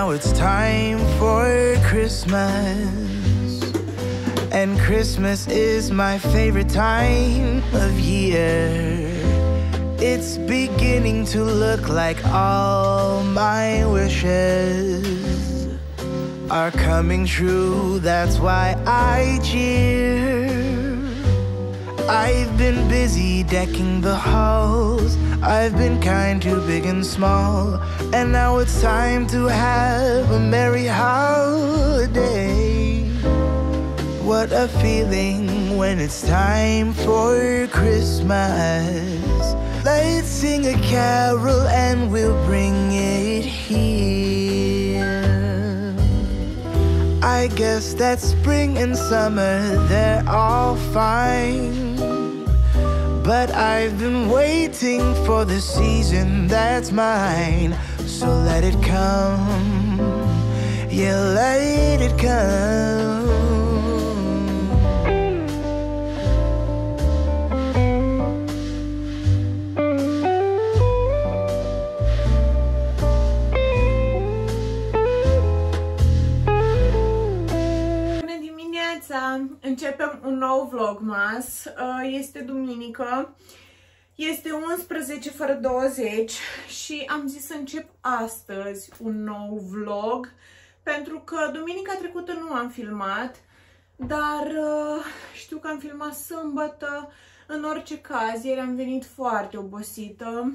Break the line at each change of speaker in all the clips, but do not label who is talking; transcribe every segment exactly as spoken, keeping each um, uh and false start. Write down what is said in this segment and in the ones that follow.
now it's time for Christmas, and Christmas is my favorite time of year. It's beginning to look like all my wishes are coming true. That's why I cheer. I've been busy decking the halls, I've been kind to big and small, and now it's time to have a merry holiday. What a feeling when it's time for Christmas. Let's sing a carol and we'll bring it here. I guess that spring and summer, they're all fine, but I've been waiting for the season that's mine. So let it come, yeah, let it come.
Începem un nou vlogmas. Este duminică, este unsprezece fără douăzeci și am zis să încep astăzi un nou vlog, pentru că duminica trecută nu am filmat, dar știu că am filmat sâmbătă. În orice caz, ieri am venit foarte obosită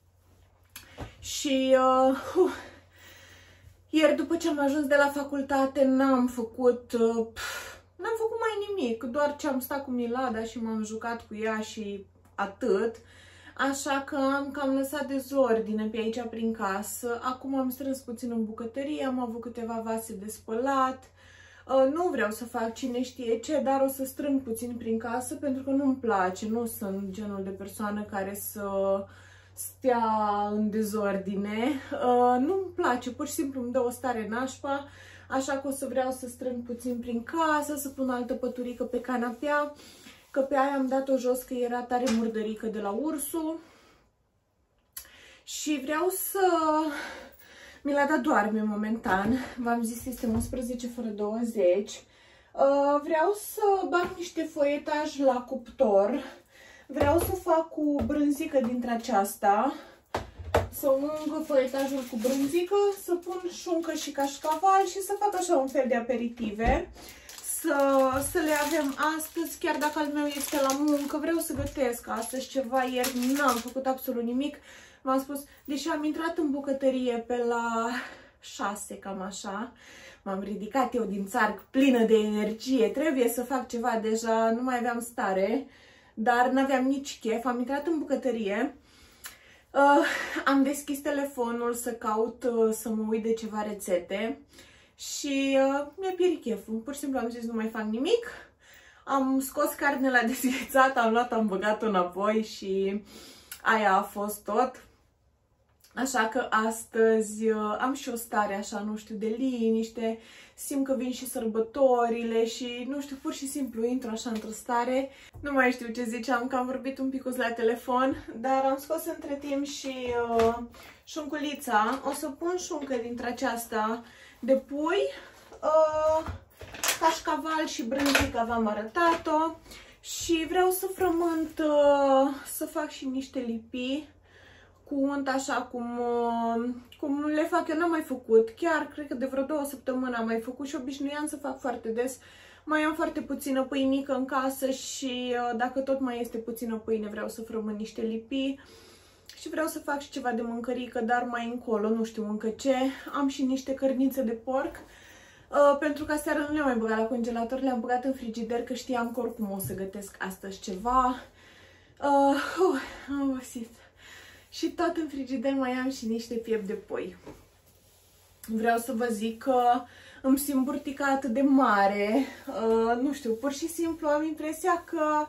și uh, uh, ieri după ce am ajuns de la facultate n-am făcut uh, N-am făcut mai nimic, doar ce am stat cu Milada și m-am jucat cu ea și atât. Așa că am cam lăsat dezordine pe aici prin casă. Acum am strâns puțin în bucătărie, am avut câteva vase de spălat. Nu vreau să fac cine știe ce, dar o să strâng puțin prin casă pentru că nu-mi place. Nu sunt genul de persoană care să stea în dezordine. Nu-mi place, pur și simplu îmi dă o stare nașpa. Așa că o să vreau să strâng puțin prin casă, să pun altă păturică pe canapea, că pe aia am dat-o jos că era tare murdărică de la Ursu. Și vreau să... Milada doarme momentan, v-am zis este unsprezece fără douăzeci. Vreau să bag niște foietaj la cuptor, vreau să fac cu brânzică dintre aceasta, să ungă foietajul cu brânzică, să pun șuncă și cașcaval și să fac așa un fel de aperitive, să, să le avem astăzi, chiar dacă al meu este la muncă. Vreau să gătesc astăzi ceva, ieri n-am făcut absolut nimic. V-am spus, deși am intrat în bucătărie pe la șase, cam așa, m-am ridicat eu din țarc plină de energie, trebuie să fac ceva deja, nu mai aveam stare, dar n-aveam nici chef. Am intrat în bucătărie, Uh, am deschis telefonul să caut, uh, să mă uit de ceva rețete și uh, mi-a pierit cheful. Pur și simplu am zis nu mai fac nimic. Am scos carne la dezghețat, am luat, am băgat-o înapoi și aia a fost tot. Așa că astăzi uh, am și o stare așa, nu știu, de liniște, simt că vin și sărbătorile și, nu știu, pur și simplu intru așa într-o stare. Nu mai știu ce ziceam, că am vorbit un pic la telefon, dar am scos între timp și uh, șunculița. O să pun șuncă dintre aceasta de pui, uh, cașcaval și brânzică, v-am arătat-o. Și vreau să frământ, uh, să fac și niște lipii cu unt așa cum, cum le fac eu, n-am mai făcut. Chiar cred că de vreo două săptămâni am mai făcut și obișnuiam să fac foarte des. Mai am foarte puțină pâinică în casă și dacă tot mai este puțină pâine, vreau să frământ niște lipii. Și vreau să fac și ceva de mâncărică, dar mai încolo, nu știu încă ce. Am și niște cărnițe de porc, uh, pentru că aseară nu le-am mai băgat la congelator, le-am băgat în frigider, că știam că oricum o să gătesc astăzi ceva. Uh, uh, am obosit. Și tot în frigider mai am și niște piept de pui. Vreau să vă zic că îmi simt burtica atât de mare. Uh, nu știu, pur și simplu am impresia că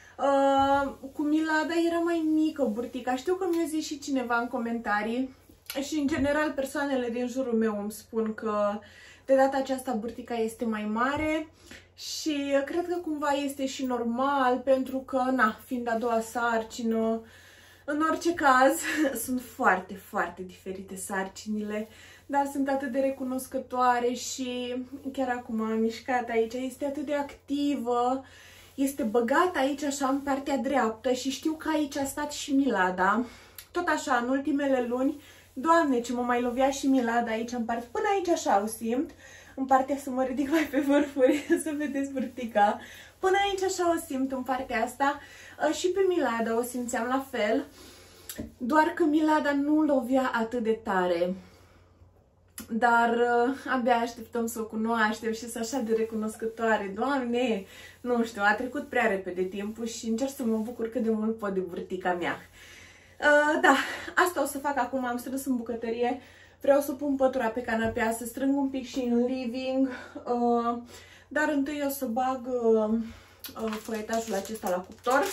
uh, cu Milada era mai mică burtica. Știu că mi-a zis și cineva în comentarii și în general persoanele din jurul meu îmi spun că de data aceasta burtica este mai mare. Și cred că cumva este și normal, pentru că, na, fiind a doua sarcină, în orice caz, sunt foarte, foarte diferite sarcinile, dar sunt atât de recunoscătoare și chiar acum am mișcat aici, este atât de activă, este băgată aici așa în partea dreaptă și știu că aici a stat și Milada. Tot așa, în ultimele luni, Doamne, ce mă mai lovea și Milada aici în parte, până aici așa o simt, în partea să mă ridic mai pe vârfuri, să vedeți vârtica. Până aici așa o simt în partea asta și pe Milada o simțeam la fel, doar că Milada nu lovea atât de tare. Dar abia așteptăm să o cunoaștem și să așa de recunoscătoare. Doamne, nu știu, a trecut prea repede timpul și încerc să mă bucur cât de mult pot de vârtica mea. Uh, da, asta o să fac acum, am strâns în bucătărie. Vreau să pun pătura pe canapea, să strâng un pic și în living, uh, dar întâi o să bag uh, uh, foietajul acesta la cuptor.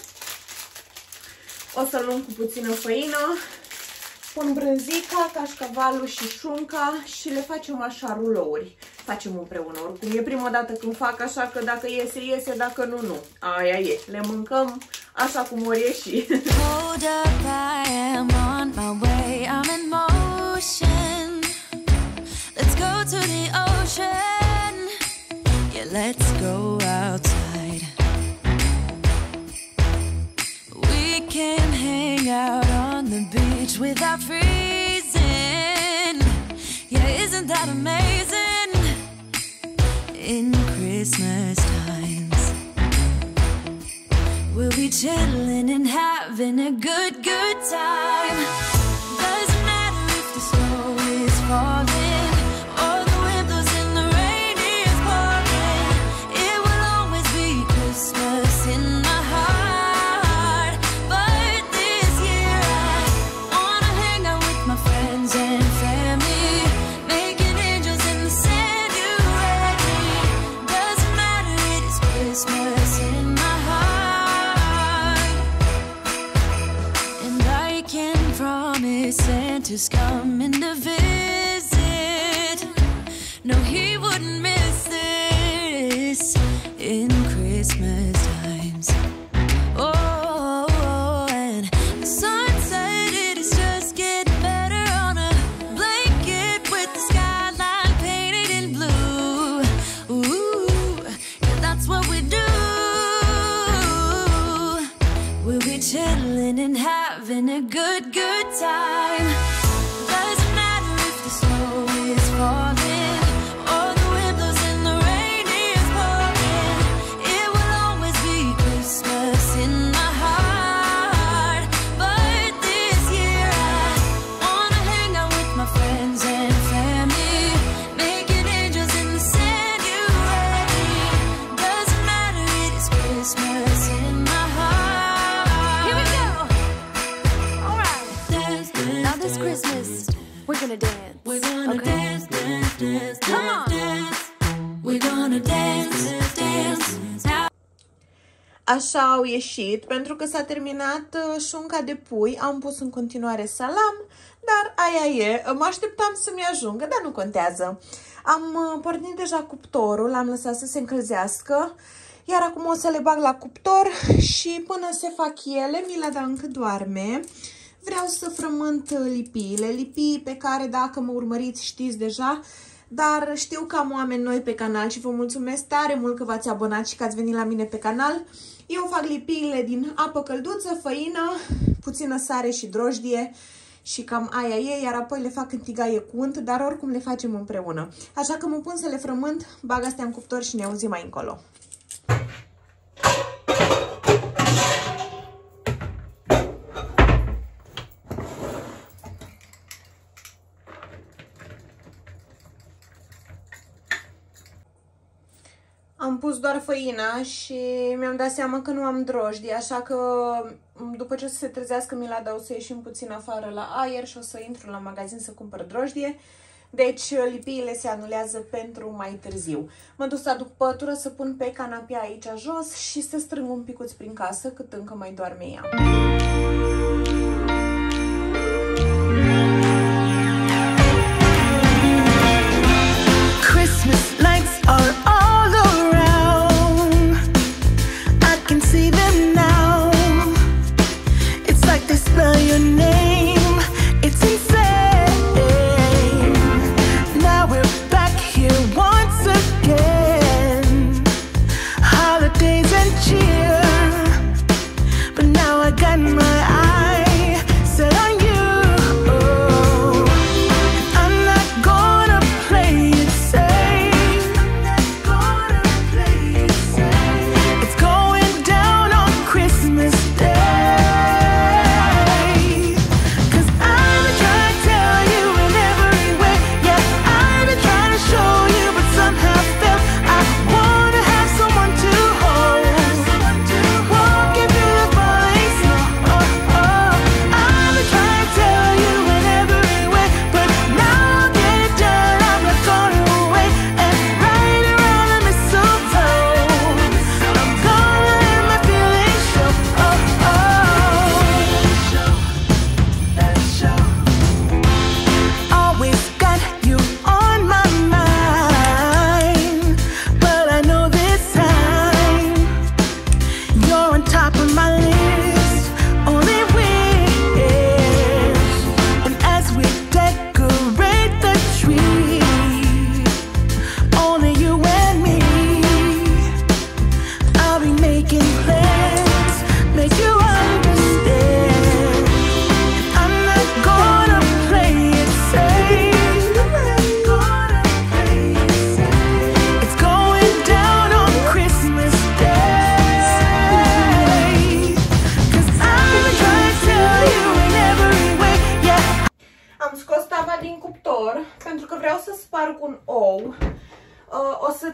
O să-l luăm cu puțină făină, pun brânzica, cașcavalul și șunca și le facem așa rulouri. Facem împreună oricum. E prima dată când fac, așa că dacă iese, iese, dacă nu, nu. Aia e. Le mâncăm așa cum ori ieși.
Hold up, I am on my way, I'm in motion. Let's go to the ocean. Yeah, let's go outside. We can hang out on the beach without freezing. Yeah, isn't that amazing? In Christmas times, we'll be chilling and having a good, good time. Doesn't matter if the snow is falling or the wind blows and the rain is pouring. It will always be Christmas in my heart. But this year I wanna hang out with my friends and family, making angels in the sand. You ready? Doesn't matter, it is Christmas in my heart. And I can promise Santa's coming to visit. No, he wouldn't miss this in Christmas times. Oh, and the sun said it is just getting better on a blanket with the skyline painted in blue. Ooh, yeah, that's what we do. We'll be chilling and having a good, good time. Doesn't matter if the snow is falling or the wind blows and the rain is pouring. It will always be Christmas in my heart. But this year I wanna hang out with my friends and family, making angels in the sand. You ready? Doesn't matter, it is Christmas in my heart. Here we go. All right. Dance, dance, now this Christmas, we're gonna dance. We're gonna okay? dance, dance, dance, come on. Dance. We're gonna dance, dance, dance.
Așa au ieșit, pentru că s-a terminat uh, șunca de pui, am pus în continuare salam, dar aia e, mă așteptam să-mi ajungă, dar nu contează. Am uh, pornit deja cuptorul, l-am lăsat să se încălzească, iar acum o să le bag la cuptor și până se fac ele, Milada încă doarme. Vreau să frământ lipiile, lipii pe care dacă mă urmăriți știți deja, dar știu că am oameni noi pe canal și vă mulțumesc tare mult că v-ați abonat și că ați venit la mine pe canal. Eu fac lipiile din apă călduță, făină, puțină sare și drojdie și cam aia e, iar apoi le fac în tigaie cu unt, dar oricum le facem împreună. Așa că mă pun să le frământ, bag astea în cuptor și ne auzim mai încolo. Am pus doar făina și mi-am dat seama că nu am drojdie, așa că după ce o să se trezească Milada o să ieșim puțin afară la aer și o să intru la magazin să cumpăr drojdie. Deci lipiile se anulează pentru mai târziu. Mă duc să aduc pătură, să pun pe canapea aici jos și să strâng un picuț prin casă cât încă mai doarme ea.
Christmas lights are all around. I can see them now. It's like they spell your name. It's insane.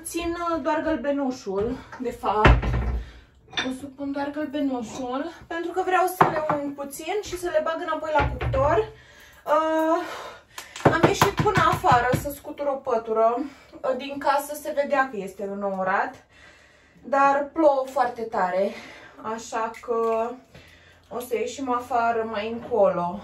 țin doar gălbenușul, de fapt. O să pun doar gălbenușul, pentru că vreau să le un puțin și să le bag înapoi la cuptor. Uh, am ieșit până afară să scutur o pătură. Uh, din casă se vedea că este înourat, dar plouă foarte tare, așa că o să ieșim afară mai încolo.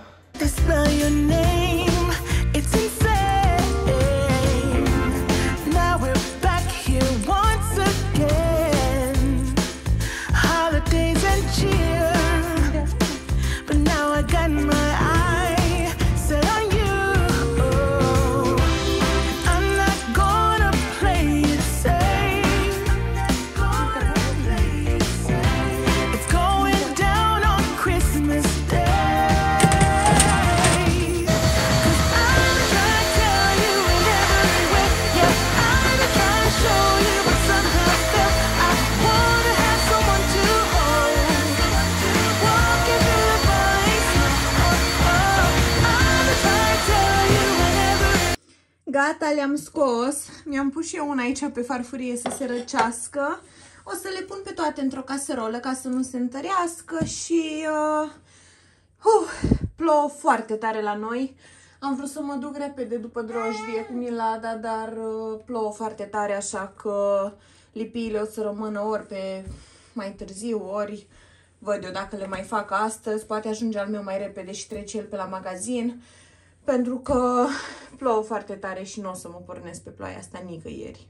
Gata, le-am scos. Mi-am pus și eu una aici pe farfurie să se răcească. O să le pun pe toate într-o caserolă ca să nu se întărească și... Uh, uh, plouă foarte tare la noi. Am vrut să mă duc repede după drojdie cu Milada, dar uh, plouă foarte tare, așa că lipiile o să rămână ori pe mai târziu, ori văd eu dacă le mai fac astăzi. Poate ajunge al meu mai repede și trece el pe la magazin. Pentru că plouă foarte tare și nu o să mă pornesc pe ploaia asta nicăieri.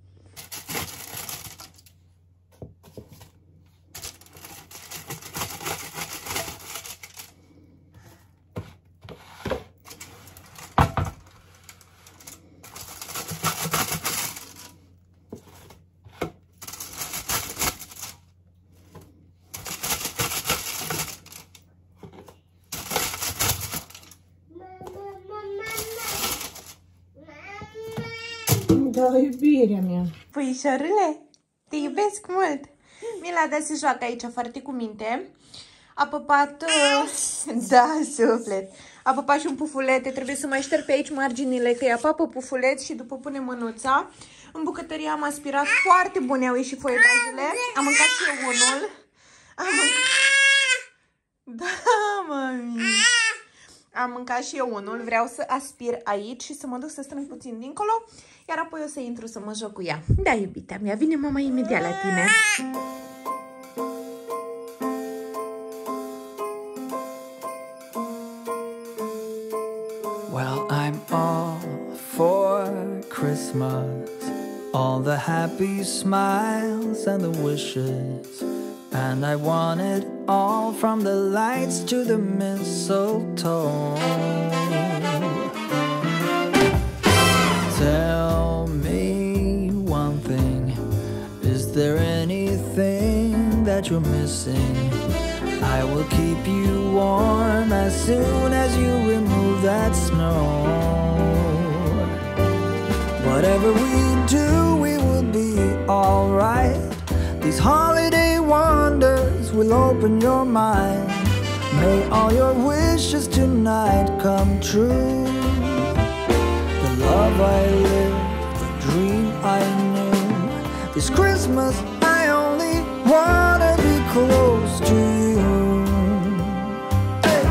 Da, iubirea mea. Puișorule, te iubesc mult. Milada se joacă aici foarte cu minte. A păpat... Da, suflet. A păpat și un pufulete. Trebuie să mai șterg pe aici marginile, că îi apapă pufulete și după pune mânuța. În bucătărie am aspirat foarte bune, au ieșit foietajele. Am mâncat și eu unul. Am mâncat... Da, mami. Am mâncat și eu unul. Vreau să aspir aici și să mă duc să strâng puțin dincolo. Iar apoi o să intru să mă joc cu ea. Da, iubita mea, vine mama imediat la tine.
Well, I'm all for Christmas, all the happy smiles and the wishes, and I want it all from the lights to the mistletoe. Tell me one thing, is there anything that you're missing? I will keep you warm as soon as you remove that snow. Whatever we do, we will be alright. These holiday wonders will open your mind. May all your wishes tonight come true. Love I lived, the dream I knew. This Christmas I only wanna be close to you. Hey.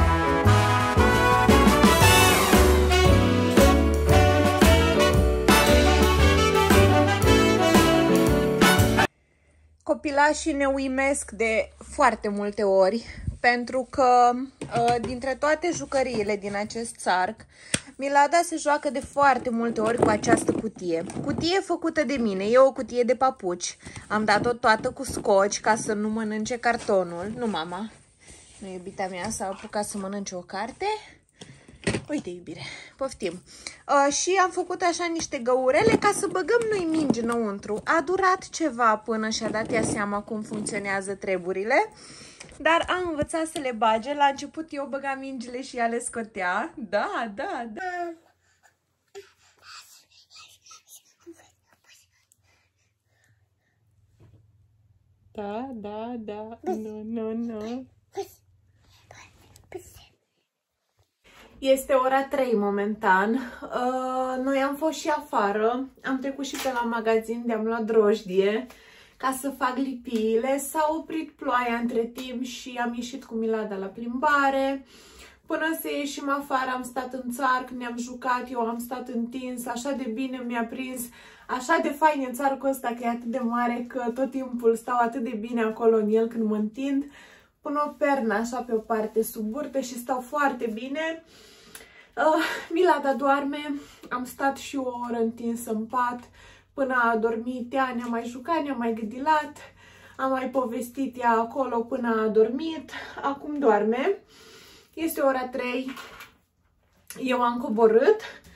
Copilașii ne uimesc de foarte multe ori, pentru că dintre toate jucăriile din acest țarc, Milada se joacă de foarte multe ori cu această cutie. Cutie făcută de mine, e o cutie de papuci. Am dat-o toată cu scoci ca să nu mănânce cartonul. Nu, mama. Nu, iubita mea, s-a apucat să mănânce o carte. Uite, iubire, poftim. Uh, și am făcut așa niște găurele ca să băgăm noi mingi înăuntru. A durat ceva până și-a dat ea seama cum funcționează treburile. Dar am învățat să le bage. La început eu băgam mingile și ea le scotea. Da, da, da. Da, da, da. Nu, nu, nu. Este ora trei momentan. Uh, noi am fost și afară, am trecut și pe la magazin de am luat drojdie ca să fac lipiile. S-a oprit ploaia între timp și am ieșit cu Milada la plimbare. Până să ieșim afară am stat în țarc, ne-am jucat, eu am stat întins, așa de bine mi-a prins, așa de fain e țarcul ăsta că e atât de mare că tot timpul stau atât de bine acolo în el când mă întind. Pun o pernă așa pe o parte sub burtă și stau foarte bine. Uh, Milada doarme, am stat și o oră întinsă în pat până a dormit ea, ne-a mai jucat, ne-a mai gâdilat, am mai povestit ea acolo până a dormit, acum doarme. Este ora trei, eu am coborât,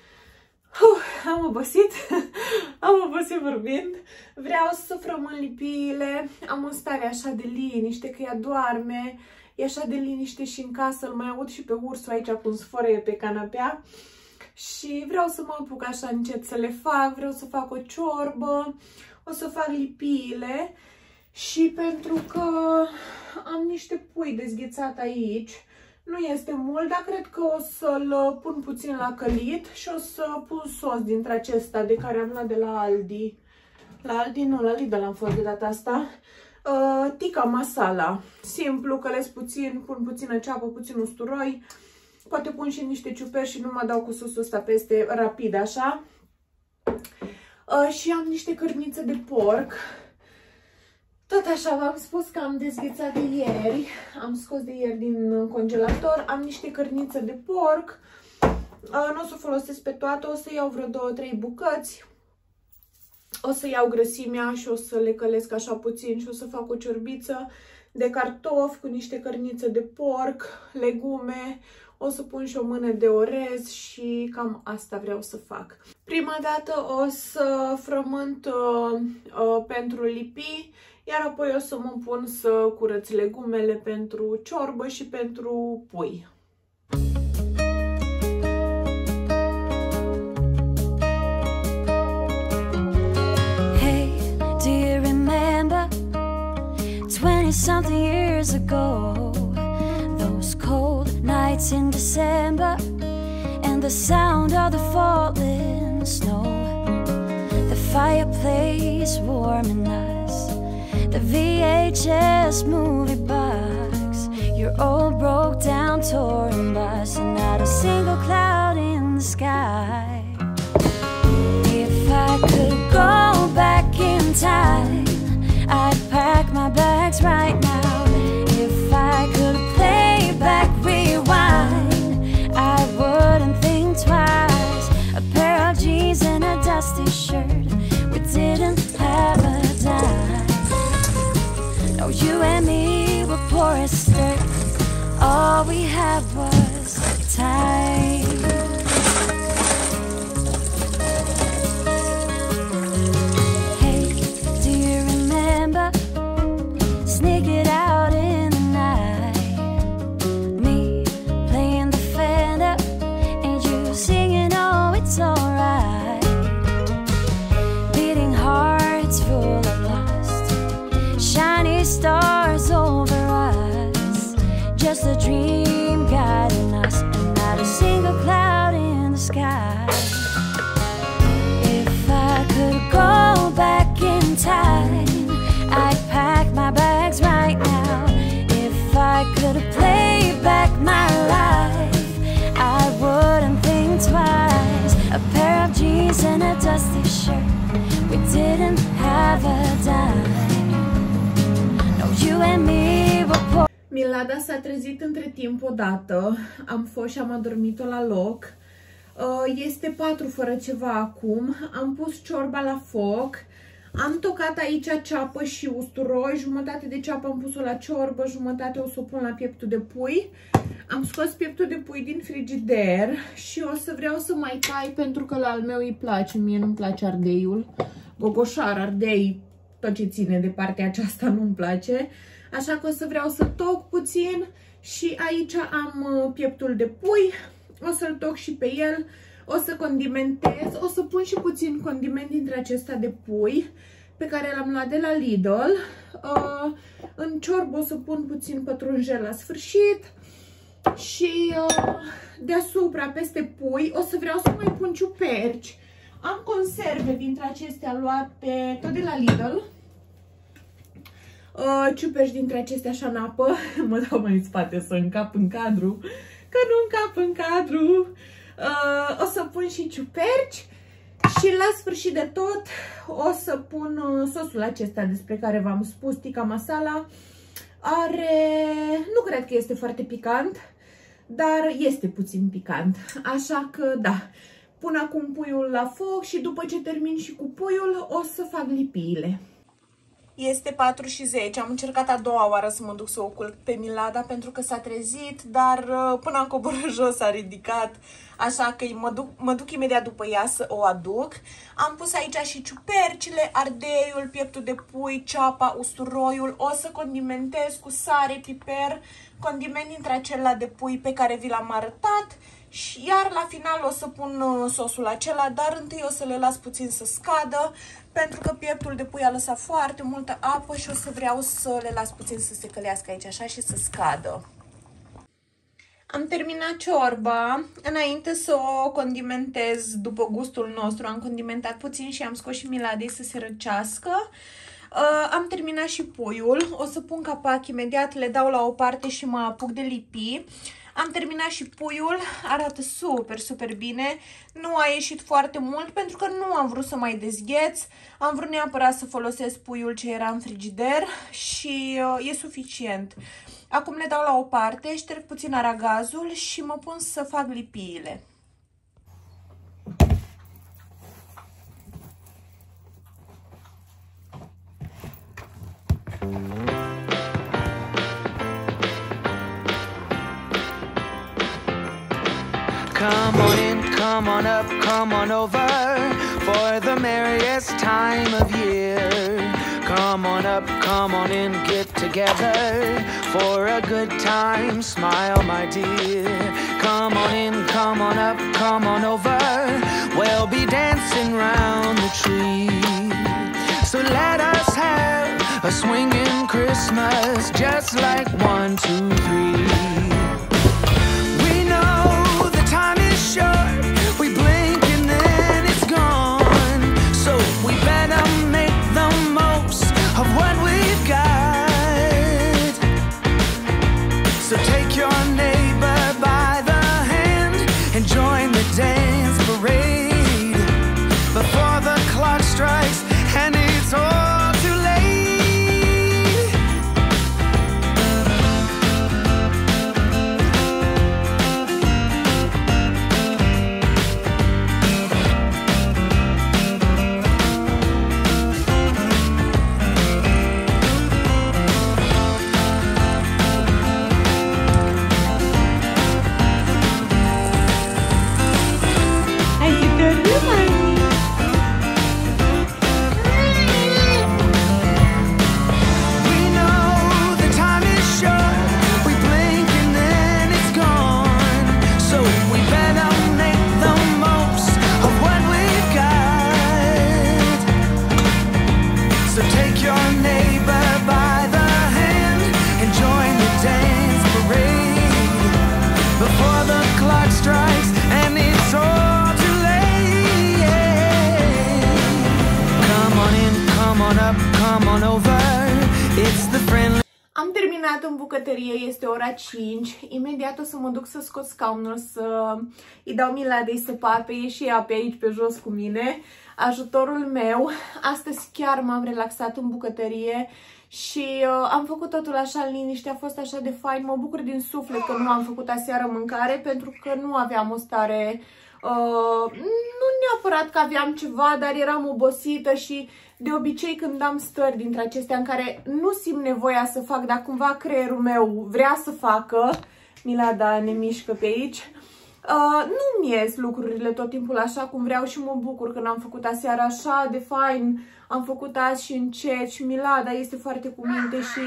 uh, am obosit, am obosit vorbind, vreau să frământ lipiile, am o stare așa de liniște, că ea doarme, e așa de liniște și în casă, îl mai aud și pe ursul aici cum sfărăie pe canapea și vreau să mă apuc așa încet să le fac, vreau să fac o ciorbă, o să fac lipiile și pentru că am niște pui dezghețat aici, nu este mult, dar cred că o să-l pun puțin la călit și o să pun sos dintre acesta de care am luat de la Aldi. La Aldi, nu, la Lidl am fost de data asta. Uh, tikka masala. Simplu, călesc puțin, pun puțină ceapă, puțin usturoi. Poate pun și niște ciuperci și nu mă dau cu sosul ăsta peste rapid, așa. Uh, și am niște cărnițe de porc. Tot așa, v-am spus că am dezghețat de ieri, am scos de ieri din congelator, am niște cărnițe de porc, nu o să o folosesc pe toate, o să iau vreo două trei bucăți, o să iau grăsimea și o să le călesc așa puțin și o să fac o ciorbiță de cartofi cu niște cărnițe de porc, legume, o să pun și o mână de orez și cam asta vreau să fac. Prima dată o să frământ uh, uh, pentru lipi, iar apoi o să mă pun să curăț legumele pentru ciorbă și pentru pui.
Hey, do you remember twenty something years ago? Those cold nights in December and the sound of the falling snow, the fireplace warming us, the V H S movie box, your old broke down touring bus, and not a single cloud in the sky. If I could go back in time, I'd pack my bags right now. If I could play back, rewind, I wouldn't think twice. A pair of jeans and a dusty shirt, we didn't have a dime. No, you and me were poor as dirt. All we had was time. Hey, do you remember sneaking out in the night? Me playing the Fender and you singing, oh, it's alright. Beating hearts full of lust, shiny stars over us, just a dream guiding us, and not a single cloud in the sky. If I could go back in time, I'd pack my bags right now. If I could play back my life, I wouldn't think twice. A pair of jeans and a dusty shirt, we didn't have a dime. You and me were poor.
Milada s-a trezit între timp odată, am fost și am adormit-o la loc. Este patru fără ceva acum, am pus ciorba la foc, am tocat aici ceapă și usturoi, jumătate de ceapă am pus-o la ciorbă, jumătate o să o pun la pieptul de pui. Am scos pieptul de pui din frigider și o să vreau să mai tai pentru că la al meu îi place, mie nu-mi place ardeiul, gogoșar, ardei, tot ce ține de partea aceasta nu-mi place. Așa că o să vreau să toc puțin și aici am pieptul de pui, o să-l toc și pe el, o să condimentez, o să pun și puțin condiment dintre acesta de pui pe care l-am luat de la Lidl. Uh, în ciorbă o să pun puțin pătrunjel la sfârșit, Și uh, deasupra, peste pui, o să vreau să mai pun ciuperci. Am conserve dintre acestea luate tot de la Lidl. Uh, ciuperci dintre acestea așa în apă. Mă dau mai în spate să încap în cadru. Că nu încap în cadru. Uh, o să pun și ciuperci. Și la sfârșit de tot o să pun uh, sosul acesta despre care v-am spus, tikka masala. Are... nu cred că este foarte picant, dar este puțin picant. Așa că da, pun acum puiul la foc și după ce termin și cu puiul o să fac lipiile. Este patru și zece, am încercat a doua oară să mă duc să o culc pe Milada pentru că s-a trezit, dar până am coborât jos s-a ridicat, așa că mă duc, mă duc imediat după ea să o aduc. Am pus aici și ciupercile, ardeiul, pieptul de pui, ceapa, usturoiul, o să condimentez cu sare, piper, condiment dintre acela de pui pe care vi l-am arătat. Și iar la final o să pun sosul acela, dar întâi o să le las puțin să scadă, pentru că pieptul de pui a lăsat foarte multă apă și o să vreau să le las puțin să se călească aici așa și să scadă. Am terminat ciorba. Înainte să o condimentez după gustul nostru, am condimentat puțin și am scos și Miladei să se răcească. Uh, am terminat și puiul. O să pun capac imediat, le dau la o parte și mă apuc de lipi. Am terminat și puiul, arată super, super bine. Nu a ieșit foarte mult pentru că nu am vrut să mai dezgheț. Am vrut neapărat să folosesc puiul ce era în frigider și uh, e suficient. Acum le dau la o parte, șterg puțin aragazul și mă pun să fac lipiile.
Come on in, come on up, come on over for the merriest time of year. Come on up, come on in, get together for a good time, smile my dear. Come on in, come on up, come on over, we'll be dancing round the tree. So let us have a swinging Christmas, just like one, two, three. Time is short, we blink and then it's gone. So we better make the most of what we've got. So take your neighbor by the hand and join the dance parade before the clock strikes and it's all too late.
Am terminat în bucătărie, este ora cinci. Imediat o să mă duc să scot scaunul, să îi dau Miladei să pape și ea pe aici, pe jos cu mine. Ajutorul meu. Astăzi chiar m-am relaxat în bucătărie și uh, am făcut totul așa în liniște, a fost așa de fain. Mă bucur din suflet că nu am făcut aseară mâncare pentru că nu aveam o stare... Uh, nu neapărat că aveam ceva, dar eram obosită și de obicei când am stări dintre acestea în care nu simt nevoia să fac, dar cumva creierul meu vrea să facă, Milada ne mișcă pe aici, uh, nu-mi ies lucrurile tot timpul așa cum vreau și mă bucur că n-am făcut aseară așa de fain, am făcut azi și încet și Milada este foarte cu minte și...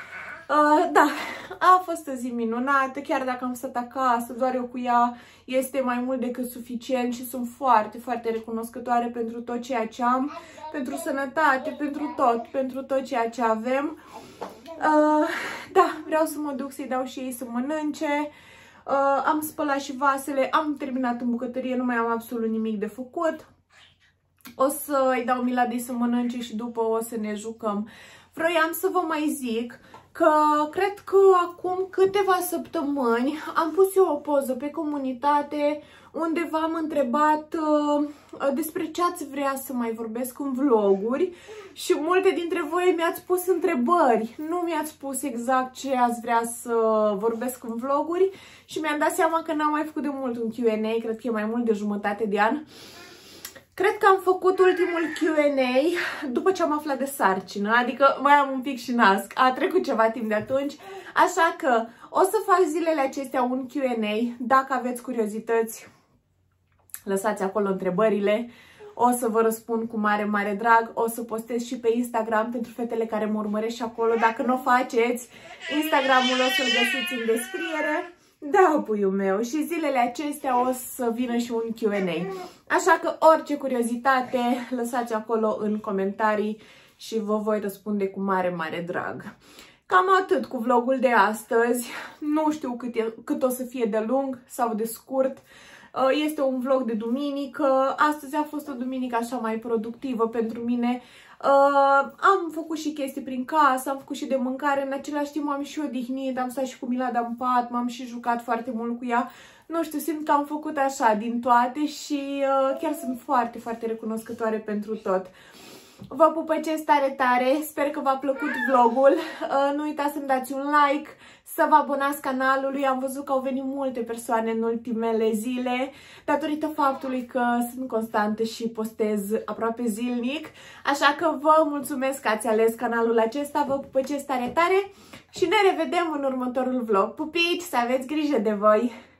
Uh, da, a fost o zi minunată, chiar dacă am stat acasă, doar eu cu ea, este mai mult decât suficient și sunt foarte, foarte recunoscătoare pentru tot ceea ce am, pentru sănătate, pentru tot, pentru tot ceea ce avem. Uh, da, vreau să mă duc să-i dau și ei să mănânce. Uh, am spălat și vasele, am terminat în bucătărie, nu mai am absolut nimic de făcut. O să-i dau Miladei să mănânce și după o să ne jucăm. Vroiam să vă mai zic că cred că acum câteva săptămâni am pus eu o poză pe comunitate unde v-am întrebat uh, despre ce ați vrea să mai vorbesc în vloguri și multe dintre voi mi-ați pus întrebări. Nu mi-ați spus exact ce ați vrea să vorbesc în vloguri și mi-am dat seama că n-am mai făcut de mult un Q and A, cred că e mai mult de jumătate de an. Cred că am făcut ultimul Q and A după ce am aflat de sarcină, adică mai am un pic și nasc. A trecut ceva timp de atunci, așa că o să fac zilele acestea un Q and A. Dacă aveți curiozități, lăsați acolo întrebările. O să vă răspund cu mare, mare drag. O să postez și pe Instagram pentru fetele care mă urmăresc și acolo. Dacă nu o faceți, Instagramul o să-l găsiți în descriere. Da, puiul meu, și zilele acestea o să vină și un Q and A. Așa că orice curiozitate, lăsați acolo în comentarii și vă voi răspunde cu mare, mare drag. Cam atât cu vlogul de astăzi. Nu știu cât, e, cât o să fie de lung sau de scurt. Este un vlog de duminică. Astăzi a fost o duminică așa mai productivă pentru mine. Uh, am făcut și chestii prin casă, am făcut și de mâncare, în același timp m-am și odihnit, am stat și cu Milada în pat, m-am și jucat foarte mult cu ea. Nu știu, simt că am făcut așa din toate și uh, chiar sunt foarte, foarte recunoscătoare pentru tot. Vă pupăcesc tare, tare, sper că v-a plăcut vlogul, uh, nu uitați să-mi dați un like, să vă abonați canalului. Am văzut că au venit multe persoane în ultimele zile, datorită faptului că sunt constantă și postez aproape zilnic, așa că vă mulțumesc că ați ales canalul acesta, vă pupăcesc tare, tare și ne revedem în următorul vlog. Pupici, să aveți grijă de voi!